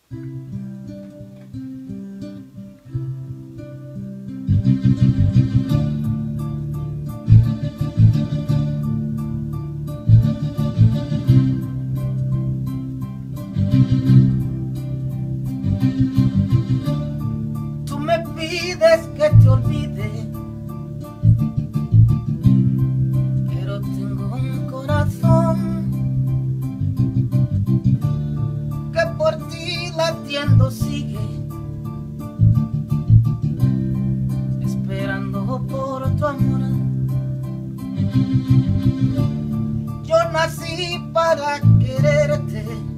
Tú me pides que te olvide, pero tengo un corazón que por ti latiendo sigue, esperando por tu amor. Yo nací para quererte,